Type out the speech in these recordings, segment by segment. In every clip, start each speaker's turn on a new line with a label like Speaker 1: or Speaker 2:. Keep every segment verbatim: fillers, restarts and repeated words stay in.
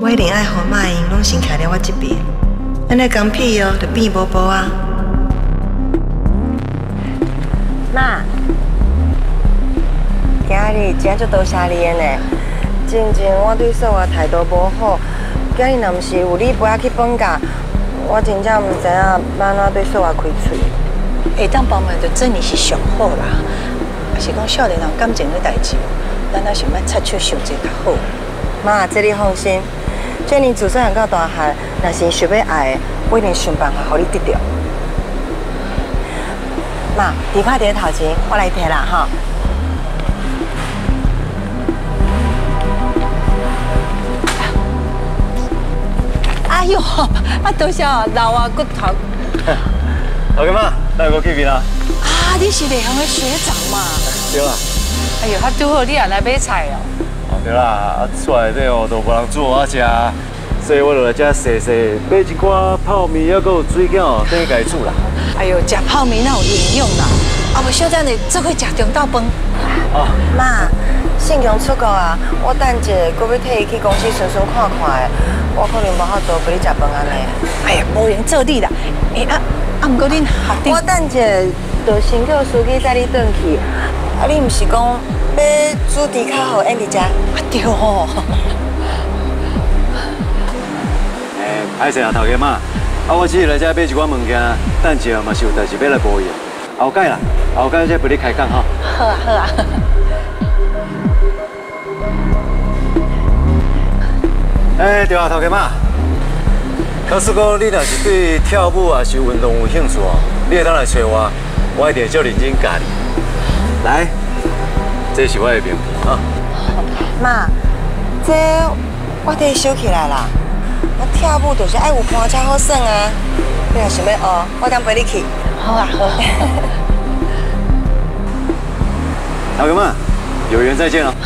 Speaker 1: 我一定爱互马英拢先徛在我这边，安尼工屁哦就变无无啊。
Speaker 2: 妈，今日真足多谢你的呢。真正我对说话态度无好，今日若毋是有你陪我去放假，我真正毋知影要安怎对说话开嘴。
Speaker 3: 会当帮忙就真的是上好啦。也是讲少年人感情的代志，咱也想要插手想者较好。
Speaker 2: 妈，这你放心，这年自细汉到大汉，若是想要爱的，我一定想办法互你得到。妈，提款伫头前，我来摕啦哈。
Speaker 3: 哎呦，啊多谢哦，老啊骨头。
Speaker 4: 头家妈，带我去边啊？
Speaker 3: 啊，你是内行的学长嘛？
Speaker 4: 对啦。
Speaker 3: 哎呦，啊拄好你也来买菜哦。
Speaker 4: 哦对啦，啊厝内底哦都无人煮我食，所以我就来这洗洗，买一寡泡面，还佫有水饺哦，等于家煮啦。
Speaker 3: 哎呦，食泡面哪有营养啦？啊，无小等下做伙食中昼饭。
Speaker 4: 哦，
Speaker 2: 妈，信强出国啊，我等者搁要替伊去公司顺顺看看的，我可能无法度陪你食饭安尼。
Speaker 3: 哎呀，无用做你啦。哎啊啊，毋过恁学弟，
Speaker 2: 我等者就先叫司机载你转去。啊，你毋是讲要煮猪脚互安迪食？
Speaker 3: 啊对哦。
Speaker 4: 哎，歹势啊，头家妈，啊我只是来这买一寡物件，等下嘛是有代志要来补伊。后盖啦，后盖再陪你开讲吼。
Speaker 3: 好啊好啊。
Speaker 4: 哎，对啊，头家妈。假使讲你若是对跳舞也是运动有兴趣哦，你会当来找我，我一定会照认真教你。来，这是我的名片啊。
Speaker 2: 妈，这我得收起来啦。我跳舞就是爱有伴才好耍啊。你若想要学，我当陪你去。
Speaker 3: 好啊好。
Speaker 4: 头家妈，有缘再见哦。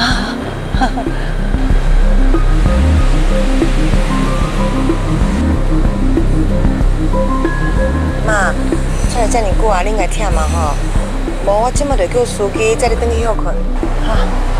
Speaker 2: 妈，出来遮尔久啊，恁会忝嘛吼？无我即马就叫司机载你转去休困。哈。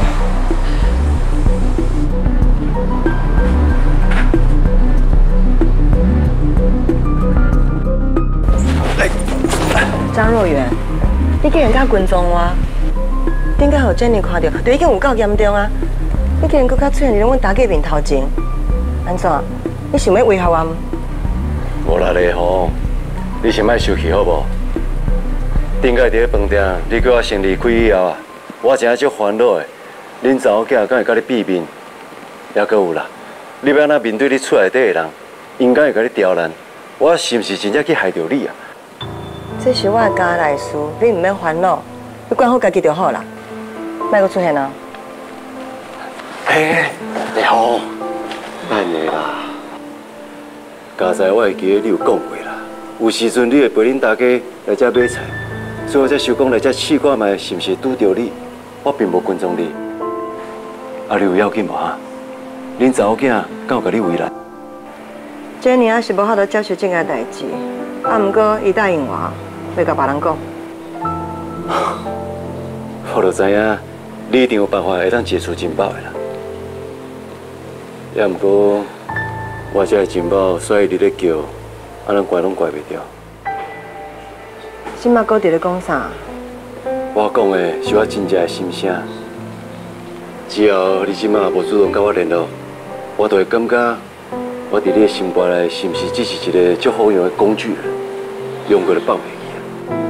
Speaker 2: 张若元，你竟然甲群众话，顶个互珍妮看到，就已经有够严重啊！你竟然搁较出现伫阮大家面头前，安怎？你想要威胁我吗？
Speaker 4: 无啦，丽红，你先莫生气好无？顶个伫咧饭店，你叫我先离开以后啊，我真系足烦恼的。恁查某囝敢会甲你避面？还阁有啦，你要安怎面对你厝内底的人？因敢会甲你刁难？我是毋是真正去害着你啊？
Speaker 2: 这是我的家内事，你唔免烦恼，你管好家己就好啦，莫阁出现啊！
Speaker 4: 哎，丽红，慢个啦。刚才我会记得你有讲过啦，有时阵你会陪恁大家来这买菜，所以我才想讲来这试看卖是毋是拄着你。我并无关注你，啊，你有要紧无哈？恁查某囝敢有甲你为难？
Speaker 2: 这年啊是无法度接受这个代志，啊，毋过伊答应我，袂甲别人讲。
Speaker 4: 我就知影你一定有办法会当解除情报的啦。也毋过，我这个情报所以你咧叫，啊，咱怪拢怪袂掉。
Speaker 2: 即马搁伫咧讲啥？
Speaker 4: 我讲的是我真正的心声。只要你即马无主动甲我联络，我就会感觉我伫你的心怀内是毋是只是一个足好用的工具，用过就放袂记啊。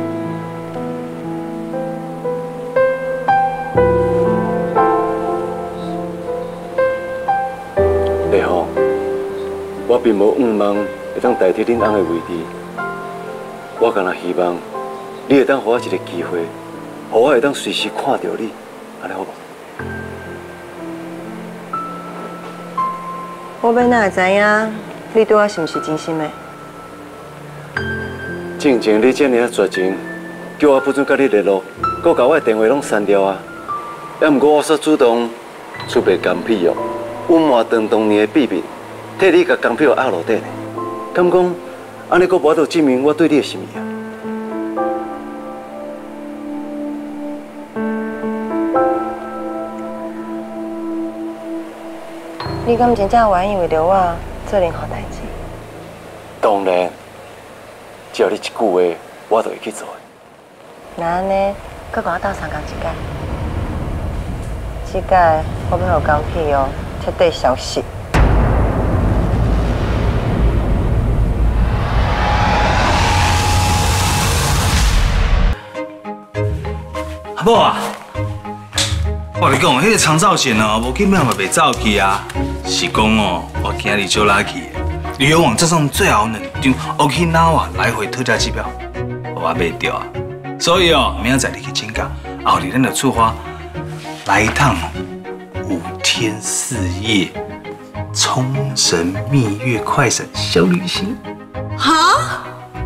Speaker 4: 丽红，我并无仰望会当代替恁翁的位置，我干那希望你会当给我一个机会，让我会当随时看到你，安尼好无？
Speaker 2: 我要哪会知影你对我是毋是真心的？
Speaker 4: 正正你这么啊绝情，叫我不准甲你联络，搁把我的电话拢删掉啊！也毋过我煞主动出卖钢皮药，隐瞒长当年的秘密，替你甲钢皮药压落底呢。敢讲安尼，搁无法度证明我对你的心意啊？
Speaker 2: 你敢真正愿意为着我做任何代志？
Speaker 4: 当然，只要你一句话，我就会去做。
Speaker 2: 那安尼，搁跟我斗相共一届。这届我要互江屁哦彻底消失。
Speaker 5: 阿母啊，我跟你讲，迄个长照线哦，无根本嘛袂走去啊。是讲哦，我今日招拉去的，旅游网站上最后两张 Okinawa 来回特价机票，我买着啊。所以哦，明仔载你去请假，后日咱就出发来一趟五天四夜冲绳蜜月快闪小旅行。
Speaker 6: 哈？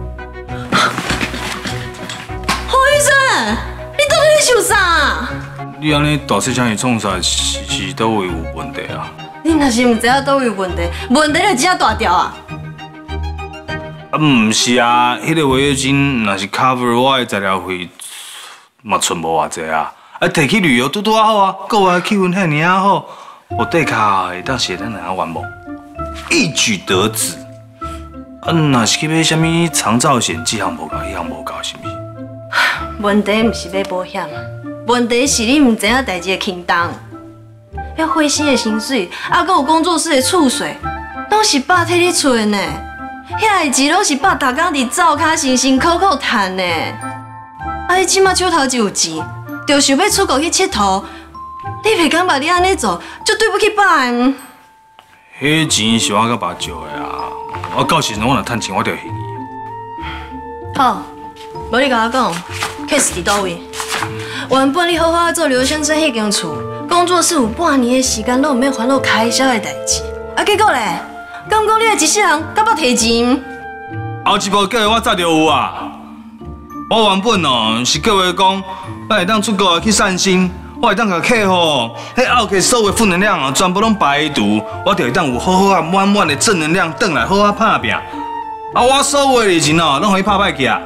Speaker 6: 侯医生，你到底在想啥？
Speaker 5: 你安尼大细声去创啥？是是倒位有问题啊？
Speaker 6: 你若是唔知影倒位有问题，问题就只啊大条啊！
Speaker 5: 啊，唔是啊，迄、那个违约金若是 cover 我的材料费，嘛存无偌济啊。啊，摕去旅游拄拄啊好啊，国外气氛遐尔啊好，我底卡会当写咱两个愿望，一举得子。啊，若是去买什么长照险，这项无够，迄项无够，是毋是？
Speaker 6: 问题唔是买保险，问题是你唔知影代志的轻重。遐花心的薪水，啊，搁有工作室的厝税，拢是爸替你出的呢。遐的钱拢是爸逐工伫灶骹辛辛苦苦赚的。啊，你即马手头就有钱，就想要出国去佚佗，你袂感觉你安尼做就对不起爸的？
Speaker 5: 迄钱是我甲爸借的啊，我到时阵我若趁钱，我就还伊。
Speaker 6: 好，无你甲我讲 ，case 伫倒位？原本你好好做刘先生迄间厝。工作室有半年的时间，都唔免烦恼开销的代志。啊，结果咧，敢讲你的一世人甲我提钱？
Speaker 5: 后一步计划我早就有啊。我原本哦是计划讲，我会当出国去散心，我会当甲客户，迄后客所有负能量哦，全部拢排除，我就会当有好好啊满满的正能量，转来好好拍拼。啊，我所有的钱哦，拢可以拍歹去啊。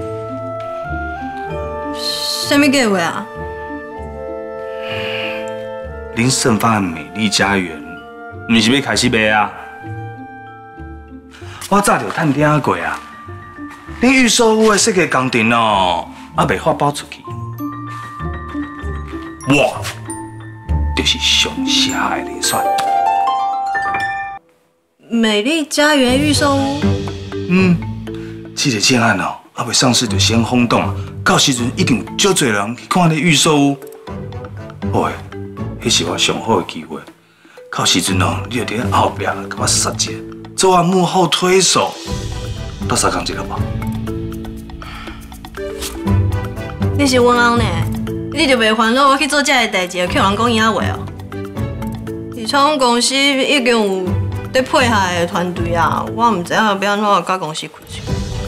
Speaker 6: 什么计划啊？
Speaker 5: 林盛发的美丽家园，你是要开始卖啊？我早就探听过啊。你预售屋的设计工程哦，还未发包出去，我就是上下的人选。
Speaker 6: 美丽家园预售屋。
Speaker 5: 嗯，这个建案哦，还未上市就先轰动，到时阵一定有足侪人去看你预售屋。喂。迄是我上好的机会，到时阵哦，你就伫咧后壁甲我杀者，做我幕后推手，到三工一个吧。
Speaker 6: 你是阮翁呢，你就袂烦恼我去做这个代志，去人讲伊仔话哦。而且阮公司已经有在配合的团队啊，我唔知影要安怎甲公司开出。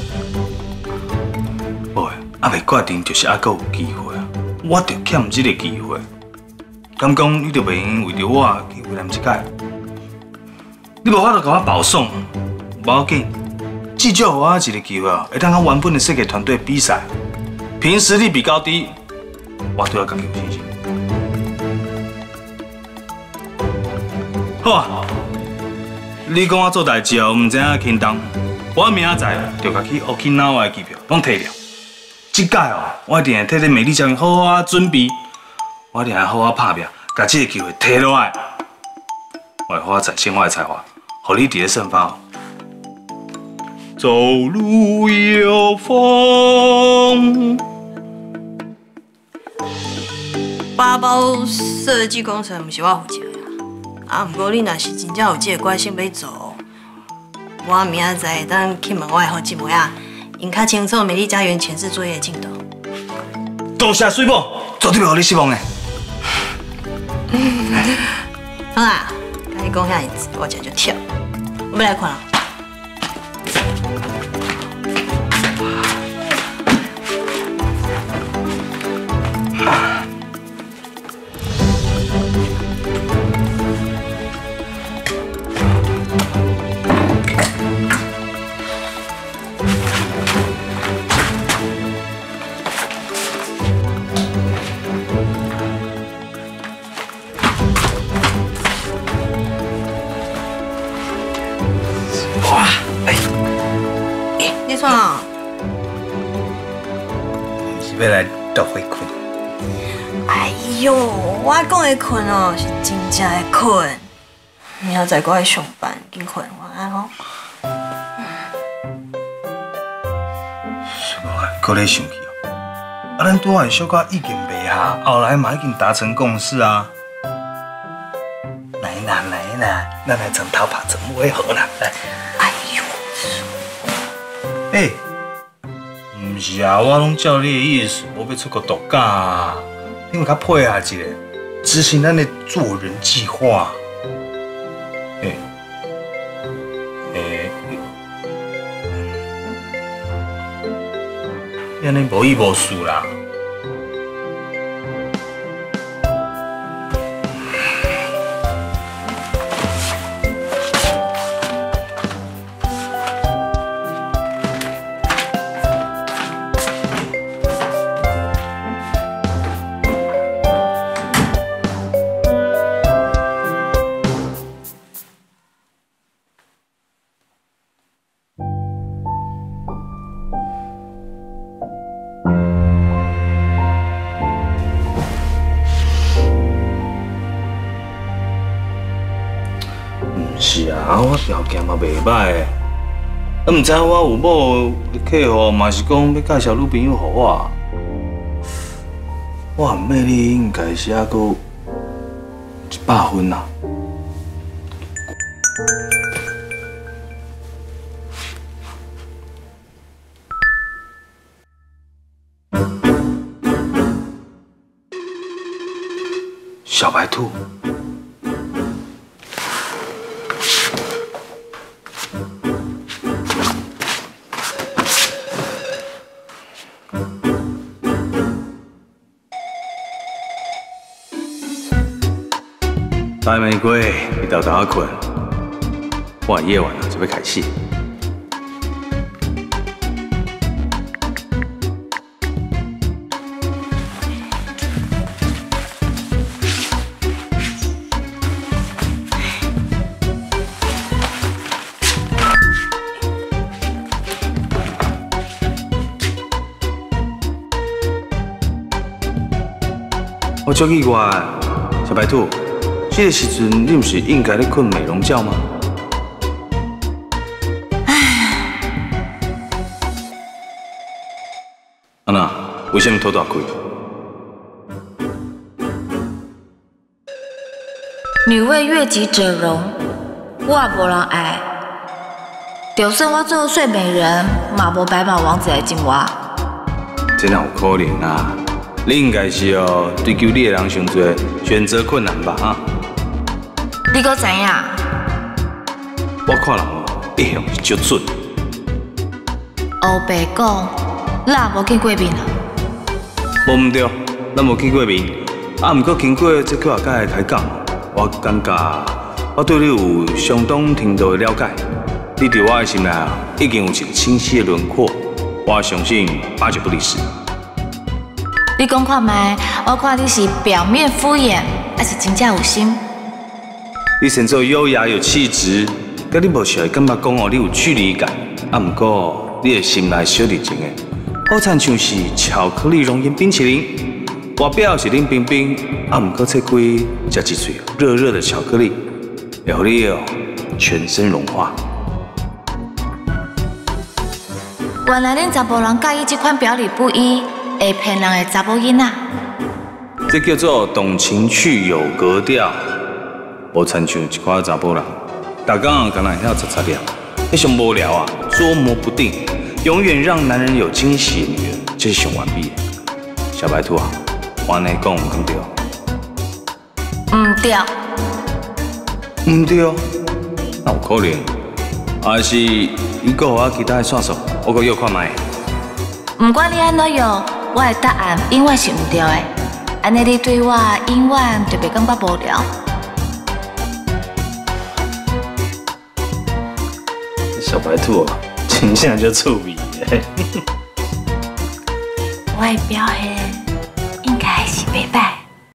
Speaker 5: 喂，还未决定，就是还阁有机会啊，我就欠这个机会。敢讲你就袂用为着我去为难一届？你无法度甲我保送，无要紧，至少有我一个机会，会当甲原本的设计团队比赛，凭实力比高低，我对我家己有信心。好啊，你讲我做代志哦，唔知影轻重，我明仔载就甲去 Okinawa 的机票拢摕了。这届哦，我一定会替你美丽家园好好啊准备。我一定要好好拍拼，把这个机会摕落来。我会好好展现我的才华，互你伫咧盛发。走路有风。
Speaker 6: 八包设计工程不是我负责的啊，不过你若是真正有这个决心要做，我明仔载当去问我的好姊妹啊，因较清楚美丽家园前置作业的进度。
Speaker 5: 多谢水某，绝对袂互你失望的。
Speaker 6: 好啦，甲你讲遐样子，我这就跳。我要来看啦。
Speaker 5: 哇，哎，
Speaker 6: 你创，
Speaker 5: 是要来倒回困？
Speaker 6: 哎呦，我讲的困哦，是真正的困。明仔载我要上班，紧困晚安吼。
Speaker 5: 什么？搁咧生气哦？啊，咱拄仔的小可已经袂下，后来嘛已经达成共识啊。来啦来啦，咱来床头拍怎么会好啦？来。
Speaker 6: 哎呦！
Speaker 5: 哎，唔是啊，我拢照你的意思，我要出国度假啊。你们较配合一下，执行咱的做人计划。哎，哎，你安尼无意无事啦。是啊，我条件嘛袂歹的，啊，唔知我有某客户嘛是讲要介绍女朋友给我，我暗暝你应该是还阁一百分啦。小白兔。白玫瑰，你豆豆啊困，我夜晚了就要开戏。我足奇怪，小白兔。这个时阵，你不是应该咧困美容觉吗？安娜，为什么偷大开？
Speaker 7: 女为悦己者容，我也无人爱。就算我做睡美人，嘛无白马王子来敬我。
Speaker 5: 这哪有可能啊？你应该是哦，追求你的人上多，选择困难吧？啊？
Speaker 7: 你阁知影？
Speaker 5: 我看人哦，一向是足准。
Speaker 7: 黑白讲，你也无见过面啊？
Speaker 5: 无唔对，咱无见过面，啊，毋过经过这几下届的开讲，我感觉我对你有相当程度的了解。你伫我的心内已经有一个清晰的轮廓，我相信八九不离十。
Speaker 7: 你讲看卖，我看你是表面敷衍，还是真正有心？
Speaker 5: 你身做优雅有气质，甲你无时会感觉讲哦，你有距离感。啊，毋过你的心内小热情的，好亲像是巧克力熔岩冰淇淋，外表是冷冰冰，啊，毋过切开食一嘴热热的巧克力，会互你哦全身融化。
Speaker 7: 原来恁查甫人介意这款表里不一、会骗人的查某囡仔。
Speaker 5: 这叫做懂情趣有格调。无亲像一寡查甫人，大刚敢若晓擦擦了，迄上无聊啊，捉摸不定，永远让男人有惊喜的女人，这是上完美的。小白兔啊，我安尼讲唔对。
Speaker 7: 唔对。
Speaker 5: 唔对，哪有可能？还是你阁有我其他的线索，我阁约看卖。
Speaker 7: 唔管你安怎样，我的答案永远是唔对的。安尼你对我永远就袂感觉无聊。
Speaker 5: 小白兔啊，真正就趣味的。
Speaker 7: 我的表现应该是袂歹。